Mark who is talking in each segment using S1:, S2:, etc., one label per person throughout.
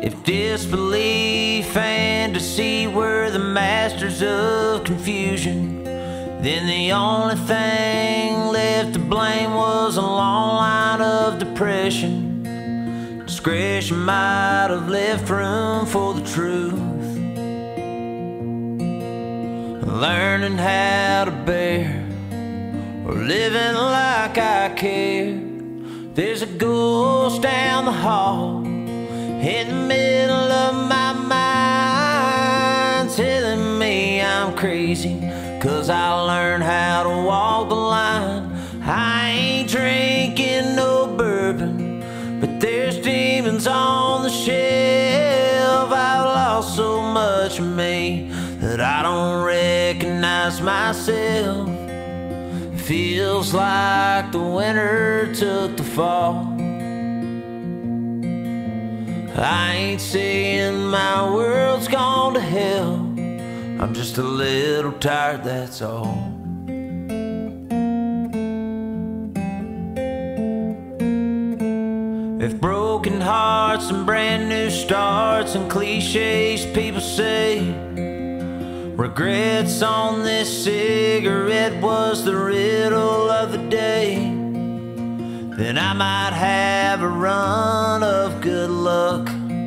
S1: If disbelief, fantasy were the masters of confusion, then the only thing left to blame was a long line of depression. Discretion might have left room for the truth. Learning how to bear, or living like I care. There's a ghost down the hall in the middle of my mind, telling me I'm crazy, 'cause I learned how to walk the line. I ain't drinking no bourbon, but there's demons on the shelf. I've lost so much of me that I don't recognize myself. Feels like the winter took the fall. I ain't saying my world's gone to hell, I'm just a little tired, that's all. If broken hearts and brand new starts and cliches people say, regrets on this cigarette was the riddle of the day, then I might have a run of good luck.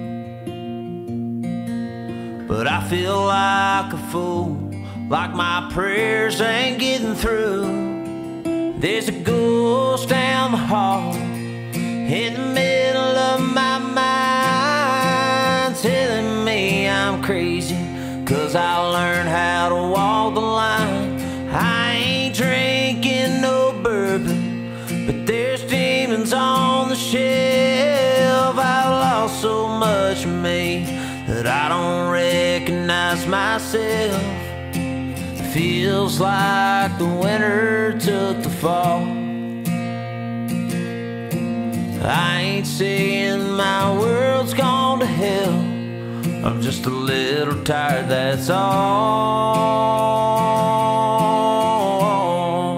S1: But I feel like a fool, like my prayers ain't getting through. There's a ghost down the hall in the middle of my mind, telling me I'm crazy, 'cause I learned how to walk the line. I ain't drinking no bourbon, but there's demons on the shelf. I've lost so much of me that I don't recognize myself. Feels like the winter took the fall. I ain't saying my world's gone to hell, I'm just a little tired, that's all.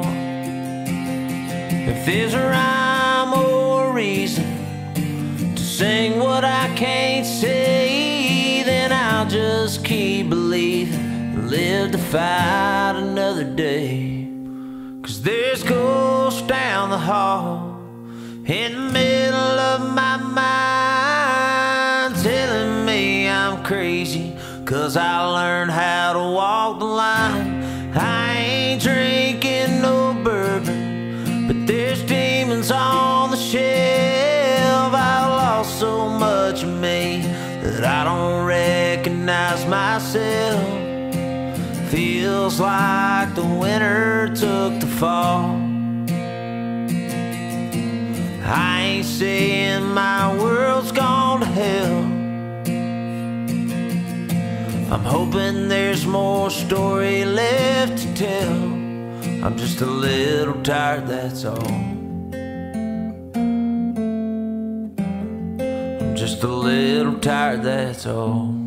S1: If there's a rhyme or a reason to sing what I can't say, then I'll just keep believing and live to fight another day. 'Cause there's ghosts down the hall in the middle of my mind, telling me I'm crazy, 'cause I learned how to walk the line. I ain't drinking no bourbon, but there's demons on the shelf. I lost so much of me that I don't recognize myself. Feels like the winter took the fall. I ain't saying my world's gone to hell, I'm hoping there's more story left to tell. I'm just a little tired, that's all. I'm just a little tired, that's all.